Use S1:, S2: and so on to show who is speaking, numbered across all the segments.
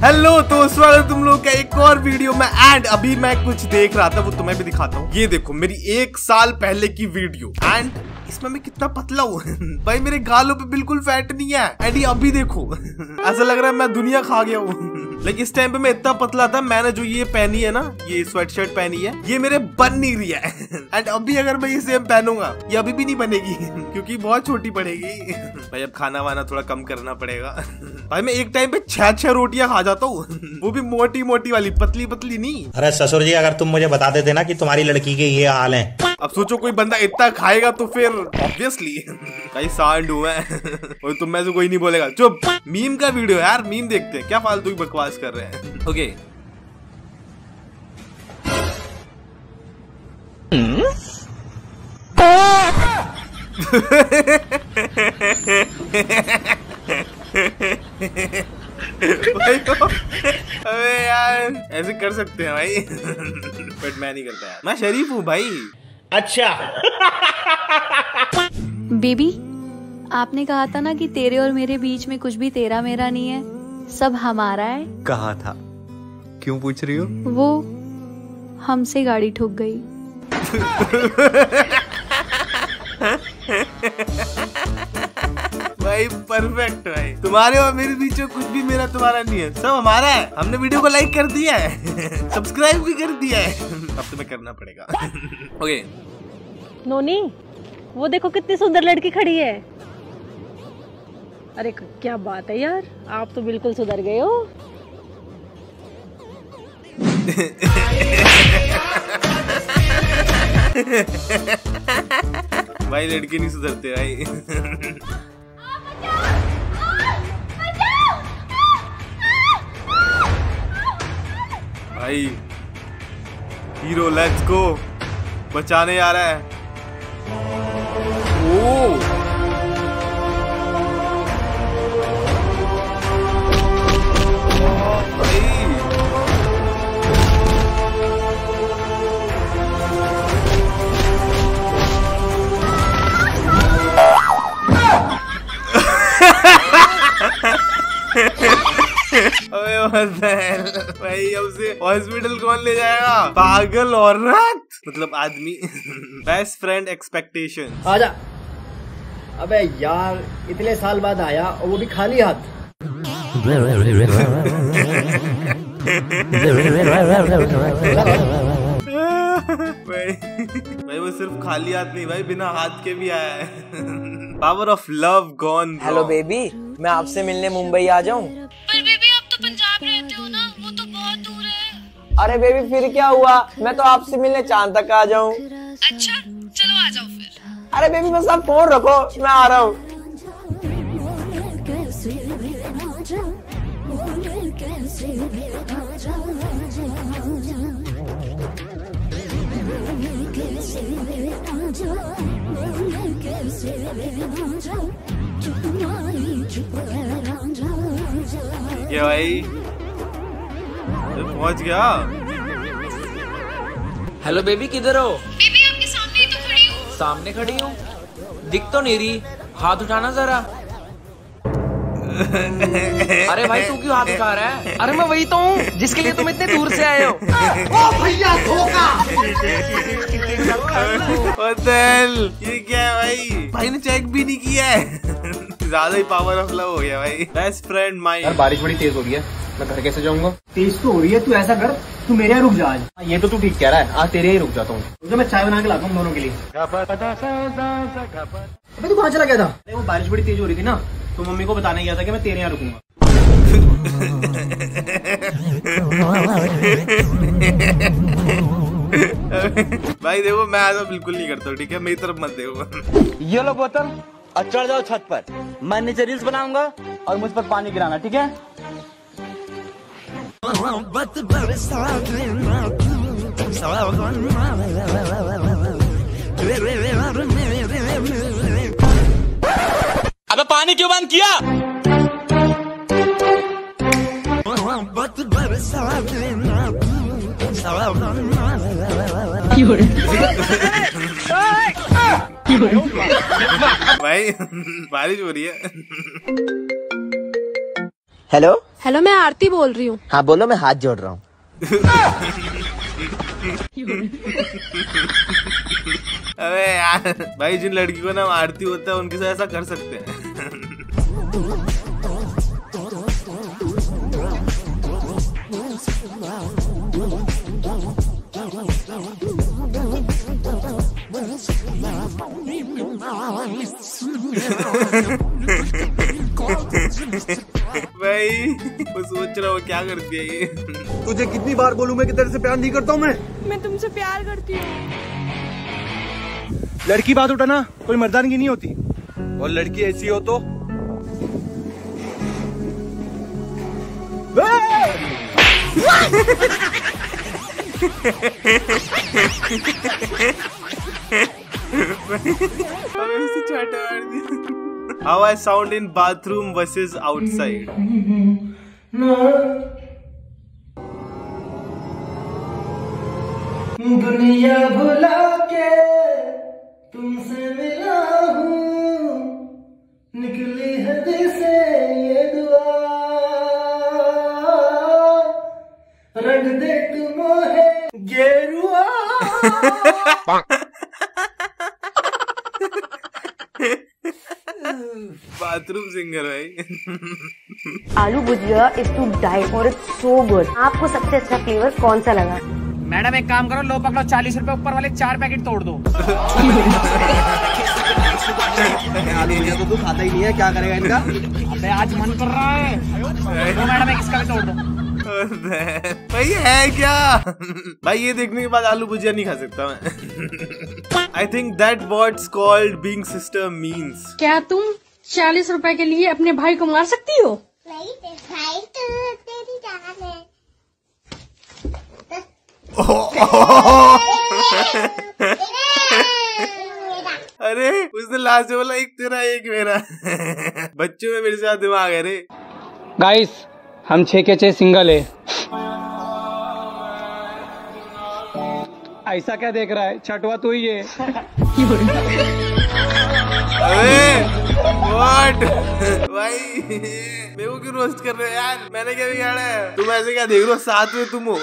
S1: Hello तो स्वागत तुम लोग का एक और वीडियो में। एंड अभी मैं कुछ देख रहा था, वो तुम्हें भी दिखाता हूँ। ये देखो मेरी 1 साल पहले की वीडियो। एंड इसमें मैं कितना पतला हूँ भाई, मेरे गालों पे बिल्कुल फैट नहीं है। एंड ये अभी देखो ऐसा लग रहा है मैं दुनिया खा गया हूँ। लेकिन इस टाइम पे मैं इतना पतला था, मैंने जो ये पहनी है ना, ये स्वेट शर्ट पहनी है, ये मेरे बन नहीं रही है। एंड अभी अगर मैं ये सेम पहनूंगा, ये अभी भी नहीं बनेगी क्योंकि बहुत छोटी पड़ेगी। भाई अब खाना वाना थोड़ा कम करना पड़ेगा। भाई मैं एक टाइम पे 6 रोटियां खा जाता हूँ, वो भी मोटी मोटी वाली, पतली पतली नहीं।
S2: अरे ससुर जी, अगर तुम मुझे बता देते ना कि तुम्हारी लड़की के ये हाल है।
S1: अब सोचो कोई बंदा इतना खाएगा तो फिर ऑब्वियसली कहीं सांड हुआ है। और तुम में से कोई नहीं बोलेगा चुप। मीम का वीडियो यार, मीम देखते हैं, क्या फालतू की बकवास कर रहे हैं। ओके अबे यार ऐसे कर सकते हैं भाई। बट मैं नहीं करता यार, मैं शरीफ हूँ भाई।
S2: अच्छा
S3: बेबी, आपने कहा था ना कि तेरे और मेरे बीच में कुछ भी तेरा मेरा नहीं है, सब हमारा है।
S4: कहा था, क्यों पूछ रही हो?
S3: वो हमसे गाड़ी ठुक गई।
S1: भाई परफेक्ट भाई, तुम्हारे और मेरे बीच में कुछ भी मेरा तुम्हारा नहीं है, सब हमारा है। हमने वीडियो को लाइक कर दिया है, सब्सक्राइब भी कर दिया है, अब तुम्हें करना पड़ेगा। ओके
S5: नोनी, वो देखो कितनी सुंदर लड़की खड़ी है। अरे क्या बात है यार, आप तो बिल्कुल सुधर गए हो।
S1: भाई लड़के नहीं सुधरते भाई। भाई हीरो लेट्स गो, बचाने आ रहा है। ओ भाई अब से हॉस्पिटल कौन ले जाएगा? पागल औरत, मतलब आदमी। Best friend expectation.
S6: आजा। अबे यार इतने साल बाद आया और वो भी खाली हाथ।
S1: भाई वो सिर्फ खाली हाथ नहीं भाई, बिना हाथ के भी आया है। Power of love gone.
S7: Hello baby, मैं आपसे मिलने मुंबई आ जाऊं?
S5: पर बेबी आप तो पंजाब रहते हो ना, वो तो बहुत दूर है।
S7: अरे बेबी फिर क्या हुआ, मैं तो आपसे मिलने चांद तक आ जाऊं।
S5: अच्छा चलो आ जाओ फिर।
S7: अरे बेबी बस आप फोन रखो, मैं आ रहा हूँ।
S1: क्या भाई पहुंच गया?
S8: हेलो बेबी, किधर हो?
S5: बेबी आपके सामने ही तो खड़ी हूँ।
S8: सामने खड़ी हूँ, दिख तो नहीं रही, हाथ उठाना जरा। अरे भाई तू क्यों हाथ उठा रहा है? अरे मैं वही तो हूँ जिसके लिए तुम इतने दूर से आए हो।
S6: ओ भैया धोखा।
S1: ये क्या है भाई? भाई ने चेक भी नहीं किया है। ज्यादा ही पावर ऑफ लव हो गया भाई। Best friend mind.
S6: यार बारिश बड़ी तेज हो रही है, मैं घर कैसे जाऊंगा? तेज तो हो रही है, तू ऐसा कर, तू मेरे यहाँ रुक जा आज। ये तो तू ठीक कह रहा है, आज तेरे ही रुक जाता हूँ। तो मैं चाय बना के लाता हूँ दोनों के लिए। अबे तू कहाँ चला गया था? वो बारिश बड़ी तेज हो रही थी ना, तो मम्मी को बताने गया था कि मैं तेरे यहाँ रुकूंगा।
S1: भाई देखो मैं ऐसा बिल्कुल नहीं करता हूँ, ठीक है? मेरी तरफ मत देखो।
S7: ये लो बोतल और चढ़ जाओ छत पर, मैं नीचे रील्स बनाऊंगा और मुझ पर पानी गिराना, ठीक है?
S8: अबे पानी क्यों बंद किया?
S1: भाई बारिश हो रही है।
S7: हेलो
S5: हेलो, मैं आरती बोल रही हूँ।
S7: हाँ बोलो, मैं हाथ जोड़ रहा हूँ।
S1: अबे यार भाई, जिन लड़की को नाम आरती होता है उनके साथ ऐसा कर सकते हैं। भाई वो सोच रहा हूँ क्या करती है ये।
S6: तुझे कितनी बार बोलूं मैं कि तेरे से प्यार नहीं करता हूँ।
S5: मैं तुमसे प्यार करती हूँ।
S6: लड़की बात उठाना कोई मर्दानगी नहीं होती, और लड़की ऐसी हो तो
S1: How I sound in bathroom versus outside.
S9: दुनिया भुला के तुमसे मिला हूँ, निकली है दिल से ये दुआ, रंग दे तुम है गेरुआ।
S1: बाथरूम सिंगर भाई।
S10: Aloo bhujia is to die for, it's so good. आपको सबसे अच्छा फ्लेवर कौन सा लगा?
S8: मैडम एक काम करो, लो पकड़ो 40 रुपए ऊपर वाले 4 पैकेट तोड़ दो।
S6: आलू भुजिया तो तू खाता ही नहीं है, क्या करेगा इनका?
S8: अबे आज मन कर रहा है। तो मैडम एक इसका भी तोड़ दो।
S1: भाई है क्या? भाई ये देखने के बाद आलू भुजिया नहीं खा सकता मैं। I think that what's called being sister means.
S5: क्या तुम 40 रुपए के लिए अपने भाई को मार सकती हो?
S11: नहीं, भाई तो तेरी जान है।
S1: अरे उसने लास्ट में बोला एक तेरा एक मेरा। बच्चों में मेरे साथ दिमाग है रे।
S8: गाइस हम 6 के 6 सिंगल है। ऐसा क्या देख रहा है, छठवा तू ही है।
S1: अरे व्हाट भाई, मेरे को क्यों रोस्ट कर रहे हो यार? मैंने क्या बिगाड़ा है? तुम ऐसे क्या देख रहे हो? साथ में तुम हो।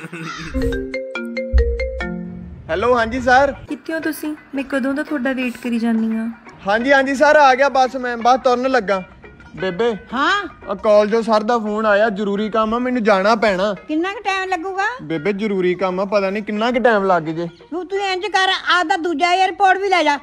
S6: हेलो, हाँ जी सर।
S3: कितने हो तुसी? मैं कदों दा थोड़ा वेट करी जानी हां।
S6: हाँ जी सर, आ गया बस मैं बाहर तुरन लगा। बेबे
S10: हाँ
S6: कॉल जो सर दा फोन आया, जरूरी काम है, मैनू जाना पैना।
S10: किन्ना का टाइम लगूगा?
S6: बेबे जरूरी काम है, पता नहीं किन्ना के टाइम लग जे।
S10: तू इंज कर, आधा दूजा एयरपोर्ट भी ले जा।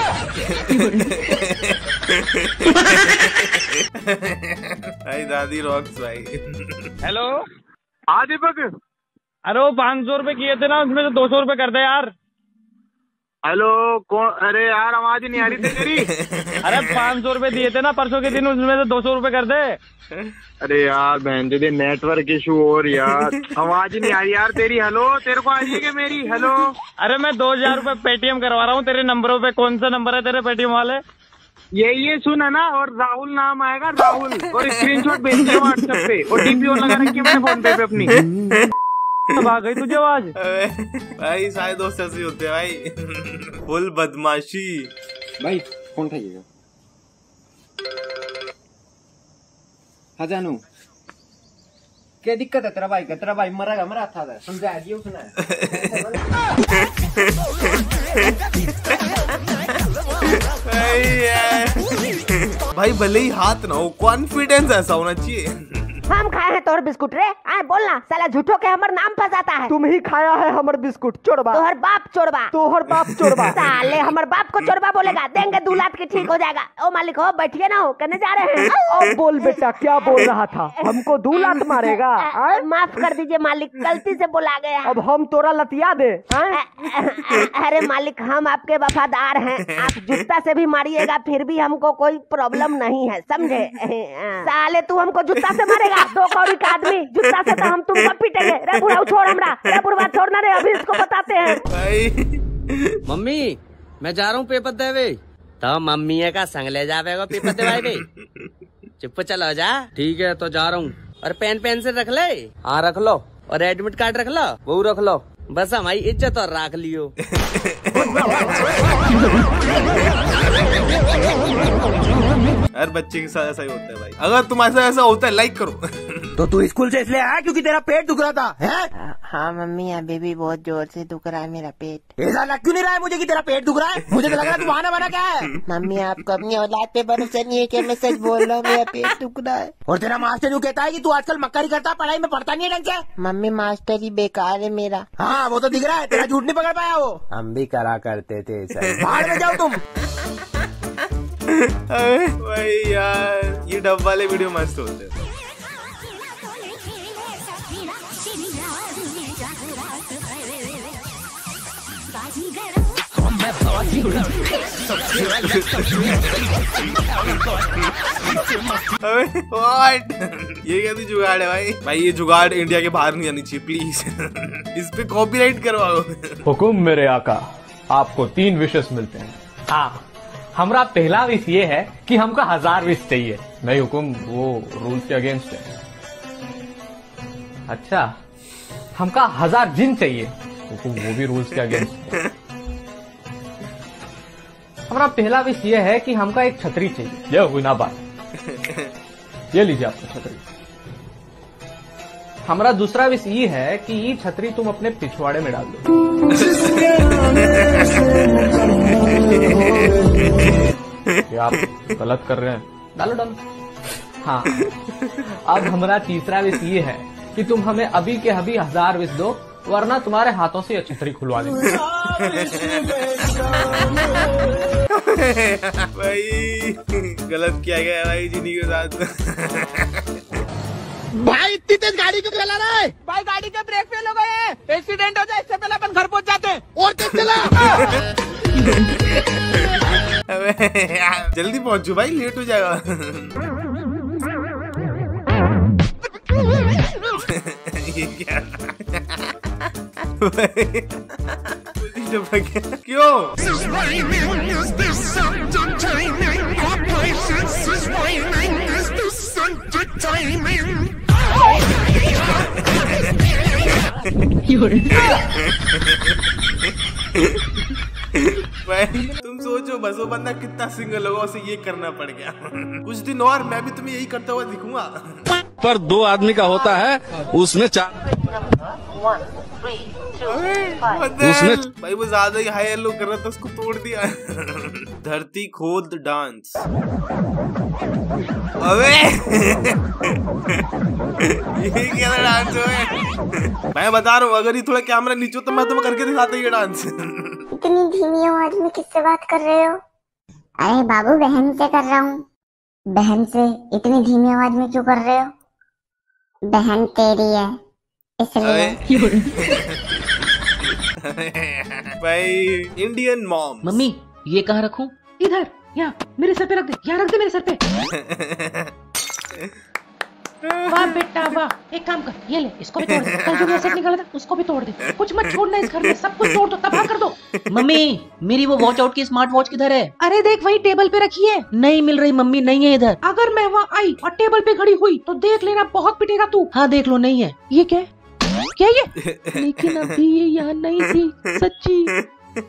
S1: भाई दादी रॉक्स भाई।
S8: हेलो हाँ दीपक, अरे वो 500 रुपए किए थे ना, उसमें से 200 रुपए कर दे यार।
S6: हेलो कौन? अरे यार आवाज ही नहीं आ रही थी तेरी।
S8: अरे 500 रुपए दिए थे ना परसों के दिन, उसमें से 200 रुपए कर दे।
S6: अरे यार बहन दे, नेटवर्क इशू और यार आवाज ही नहीं आ रही यार तेरी। हेलो, तेरे को आ रही है क्या मेरी? हेलो।
S8: अरे मैं 2000 रुपए पेटीएम करवा रहा हूँ तेरे नंबरों पे। कौन सा नंबर है तेरे पेटीएम वाले?
S6: ये सुन है ना, और राहुल नाम आएगा, राहुल, और स्क्रीनशॉट भेज दिया व्हाट्सएप पे, और डीपी ऑन लगा रखी है मैंने फोन पे अपनी।
S8: आ गई तुझे आवाज?
S1: भाई सारे दोस्त ऐसे होते हैं भाई। फुल बदमाशी।
S6: भाई कौन उठाइएगा? हाँ जानू, क्या दिक्कत है तेरा भाई का? तेरा भाई मरा था, समझा दिया उसने।
S1: भाई भले ही हाथ ना हो, कॉन्फिडेंस ऐसा होना चाहिए।
S10: हम खाए हैं तोहर बिस्कुट रे, आए बोलना साला झूठो के हमर नाम फंसाता है।
S6: तुम ही खाया है हमर बिस्कुट, चोरबा।
S10: तोहर बाप चोरबा।
S6: तोहर बाप चोरबा।
S10: साले हमर बाप को चोरबा बोलेगा, देंगे 2 लाख की ठीक हो जाएगा। ओ मालिक हो, बैठिए ना, हो करने जा रहे हैं।
S6: अब बोल बेटा, क्या बोल रहा था? हमको 2 लाख मारेगा?
S10: माफ कर दीजिए मालिक, गलती से बोला गया।
S6: अब हम तोरा लतिया दे?
S10: अरे मालिक, हम आपके वफादार हैं, आप जूता से भी मारिएगा फिर भी हमको कोई प्रॉब्लम नहीं है, समझे? साले तू हमको जूता से मारेगा? 2 कौड़ी का आदमी, जूता से तो हम तुमको पीटेंगे। रे बुढ़ाऊ छोड़ हमरा, रे बुढ़वा छोड़ना रे, अभी इसको बताते हैं।
S8: मम्मी मैं जा रहा हूँ पेपर देवे। तो मम्मी का संग ले जावेगा पेपर देवाए। चुप चलो जा। ठीक है तो जा रहा हूँ। और पेन पेंसिल रख ले। हाँ रख लो। और एडमिट कार्ड रख लो, वो रख लो। बस हमारी इज्जत और रख लियो।
S1: हर बच्चे के साथ ऐसा ही होता है भाई। अगर तुम्हारे साथ ऐसा होता है लाइक करो।
S7: तो तू स्कूल से इसलिए आया क्योंकि तेरा पेट दुख रहा था, है?
S10: हाँ मम्मी, अभी भी बहुत जोर से दुख रहा है मेरा पेट।
S7: ऐसा लग क्यों नहीं रहा है मुझे कि तेरा पेट दुख रहा है? मुझे तो लग रहा है तू बहाना बना क्या है?
S10: मम्मी आपको अपनी औलाद पे भरोसा नहीं है क्या? मैं सच बोल रहा हूँ, मेरा पेट दुख रहा है।
S7: और तेरा मास्टर यूँ कहता है कि तू आजकल मक्कारी करता, पढ़ाई में पढ़ता नहीं है ढंग से।
S10: मम्मी मास्टर ही बेकार है मेरा।
S7: हाँ वो तो दिख रहा है, तेरा झूठ नहीं पकड़ पाया वो।
S6: हम भी करा करते थे सर।
S7: बाहर में जाओ तुम।
S1: भाई यार ये डब वाले वीडियो मस्त होते हैं। What? ये कैसी जुगाड़ है भाई ये जुगाड़ इंडिया के बाहर नहीं आनी चाहिए प्लीज। इस पे कॉपीराइट करवाओ।
S12: हुकुम मेरे आका, आपको 3 विशेस मिलते हैं। हाँ, हमारा पहला विश ये है कि हमको 1000 विश चाहिए। नहीं हुकुम, वो रूल्स के अगेंस्ट है। अच्छा, हमका 1000 जिन चाहिए। हुकुम, वो भी रूल्स के अगेंस्ट है। हमारा पहला विश ये है कि हमका एक छतरी चाहिए। ये हुई ना बात। ये लीजिए आपका छतरी। हमारा दूसरा विश ये है कि ये छतरी तुम अपने पिछवाड़े में डाल दो। ये आप गलत कर रहे हैं, डालो डालो। हाँ, अब हमारा तीसरा विश ये है कि तुम हमें अभी के अभी 1000 विश दो, वरना तुम्हारे हाथों से ये छतरी खुलवा देंगे।
S1: भाई गलत किया गया भाई जिनी के साथ।
S7: भाई इतनी तेज गाड़ी क्यों चला रहा है? भाई गाड़ी के ब्रेक फेल हो गए हैं, एक्सीडेंट हो जाए इससे पहले अपन घर पहुंच जाते हैं। और तेज चला।
S1: जल्दी पहुंचो भाई, लेट हो जाएगा। ये क्या? क्यों? भाई तुम सोचो बस वो बंदा कितना सिंगल होगा, उसे ये करना पड़ गया। कुछ दिन और मैं भी तुम्हें यही करता हुआ दिखूंगा।
S13: पर 2 आदमी का होता है, उसमें 4
S1: उसमें भाई वो ज्यादा ही हाई हेलो कर रहा था, उसको तोड़ दिया। धरती खोद डांस। अबे ये क्या डांस है? मैं बता रहा हूँ, अगर ये थोड़ा कैमरा नीचे तो मैं तुम्हें करके दिखाता ये डांस।
S11: इतनी धीमी आवाज में किससे बात कर रहे हो? अरे बाबू, बहन से कर रहा हूँ। बहन से इतनी धीमी आवाज में क्यों कर रहे हो? बहन तेरी है इसलिए।
S1: भाई इंडियन मॉम।
S14: मम्मी ये कहाँ रखूं? इधर, यहाँ मेरे सर पे रख दे, यहाँ रख दे मेरे सर पे। वाह बेटा वाह, एक काम कर, ये ले, इसको भी तोड़ दे। कल जो सेट निकाला था उसको भी तोड़ दे। कुछ मत छोड़ना इस घर में, सब कुछ तोड़ दो, तबाह कर दो। मम्मी मेरी वो वॉच आउट की स्मार्ट वॉच किधर है?
S10: अरे देख, वही टेबल पे रखी है।
S14: नहीं मिल रही मम्मी, नहीं है इधर।
S10: अगर मैं वहाँ आई और टेबल पे खड़ी हुई तो देख लेना, बहुत पिटेगा तू।
S14: हाँ देख लो, नहीं है।
S10: ये क्या है? क्या ये? लेकिन अभी ये यहाँ नहीं थी, सच्ची।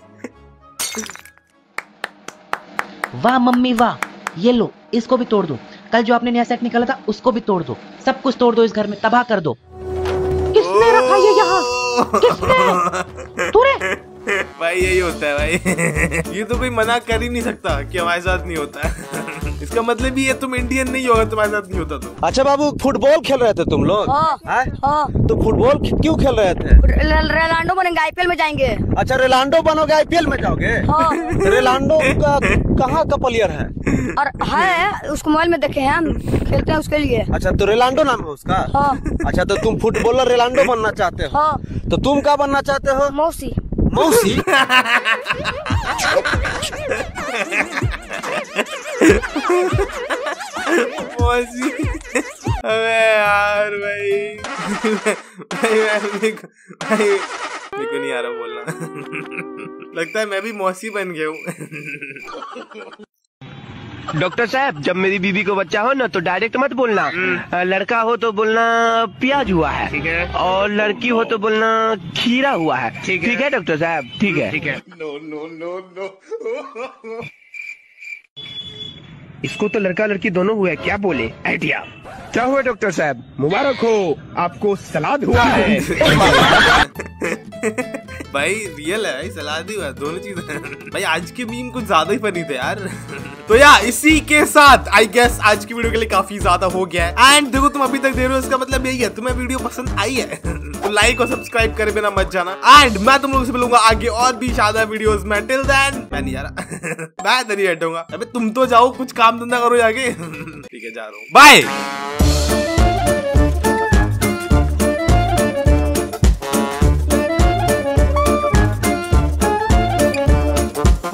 S14: वाह मम्मी वाह, ये लो, इसको भी तोड़ दो। कल जो आपने नया सेट निकाला था उसको भी तोड़ दो। सब कुछ तोड़ दो, इस घर में तबाह कर दो।
S10: किसने रखा ये यहाँ? किसने? तूने?
S1: भाई यही होता है भाई। ये तो कोई मना कर ही नहीं सकता कि हमारे साथ नहीं होता है। इसका मतलब ये तुम इंडियन नहीं होगा, तुम्हारे साथ नहीं होता तो।
S7: अच्छा बाबू, फुटबॉल खेल रहे थे तुम लोग?
S10: हाँ।
S7: तो फुटबॉल क्यों खेल रहे थे?
S10: रोनाल्डो बनेंगे, आईपीएल में जाएंगे।
S7: अच्छा रोनाल्डो बनोगे, आईपीएल में जाओगे?
S10: हाँ।
S7: रोनाल्डो का कहाँ का प्लेयर है?
S10: और है, उसको मोबाइल में देखे हैं हम, खेलते हैं उसके लिए।
S7: अच्छा तो रोनाल्डो नाम है उसका?
S10: हाँ।
S7: अच्छा तो तुम फुटबॉलर रोनाल्डो बनना चाहते हो?
S10: हाँ।
S7: तो तुम क्या बनना चाहते हो?
S10: मौसी।
S7: मौसी?
S1: मौसी? अबे यार भाई। भाई मेरे को नहीं आ रहा बोलना। लगता है मैं भी मौसी बन गया हूँ।
S15: डॉक्टर साहब, जब मेरी बीबी को बच्चा हो ना तो डायरेक्ट मत बोलना। लड़का हो तो बोलना प्याज हुआ है, ठीक है? और लड़की हो तो बोलना खीरा हुआ है, ठीक है डॉक्टर साहब? ठीक है, ठीक है।
S1: No no no no.
S15: इसको तो लड़का लड़की दोनों हुआ है, क्या बोले? आइडिया। क्या हुआ डॉक्टर साहब? मुबारक हो, आपको सलाद हुआ है।
S1: भाई रियल है भाई, सलाद ही हुआ, दोनों चीजें। भाई आज के मीम कुछ ज्यादा ही फनी थे यार। तो यार इसी के साथ आई गेस आज की वीडियो के लिए काफी ज्यादा हो गया है। एंड देखो तुम अभी तक दे रहे हो, इसका मतलब यही है तुम्हें वीडियो पसंद आई है। तो लाइक और सब्सक्राइब करे बिना मत जाना। एंड मैं तुम लोगों से मिलूंगा आगे और भी ज्यादा वीडियोस में। टिल देन मैं नहीं जा रहा। मैं नहीं हटूंगा। अबे तुम तो जाओ, कुछ काम धंधा करो जाके। ठीक है जा रहा हूँ, बाय।